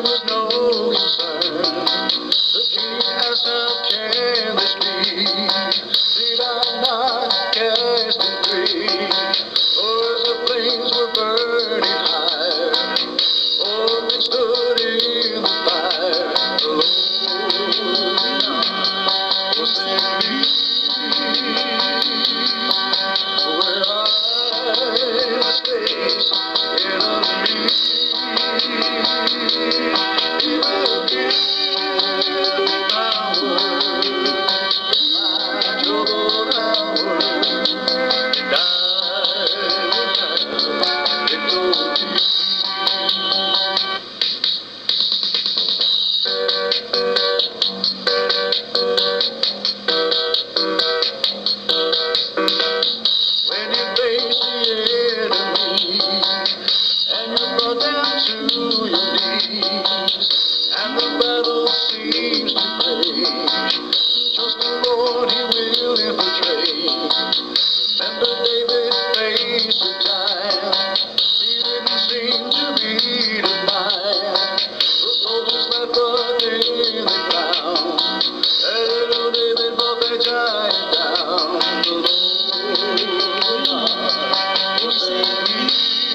there was no concern. The king asked, how can this be? Did I not cast him free? Or as the flames were burning higher, or they stood in the fire, the Lord was set me. Where I was faced enemy, He will give me power in my troubled hour, and I will have victory. When you face the enemy and you're brought down to your knees and the battle seems to rage, trust the Lord, He will infiltrate. Remember David faced a time he didn't seem to be defined. The soldiers left, but then they found that little David brought that giant down. The Lord will save me.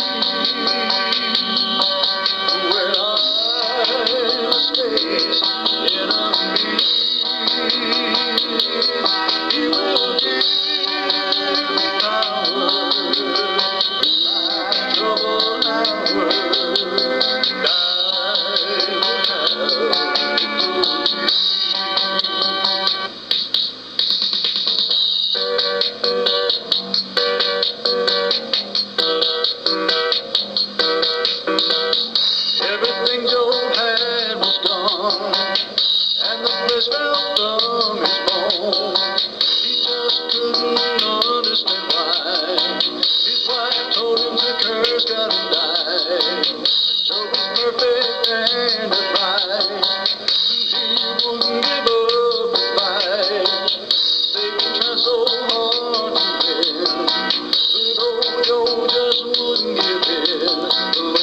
Where I was faced enemy, He will give me power in my troubled hour, and I will have victory. Everything Job had was gone, and the flesh fell from his bones. He just couldn't understand why his wife told him to curse God and die. Job was perfect and upright, he wouldn't give up the fight. Satan tried so hard to win, but old Job just wouldn't give in. The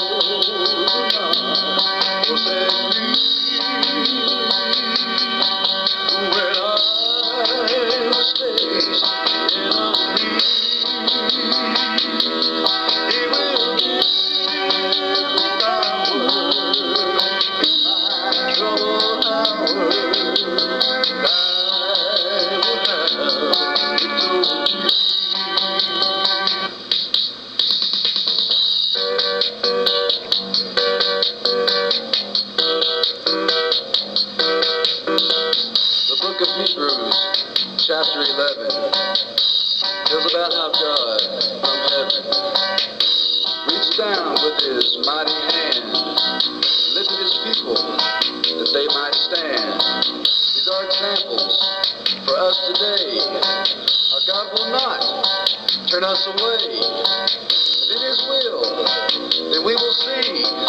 Lord will set me. When I was faced enemy, He will give me power in my troubled hour, and I will have victory. The book of Hebrews, chapter 11, tells about how God from heaven reached down with His mighty hand, lifted His people that they might stand. These are examples for us today. Our God will not turn us away. If in His will, then we will see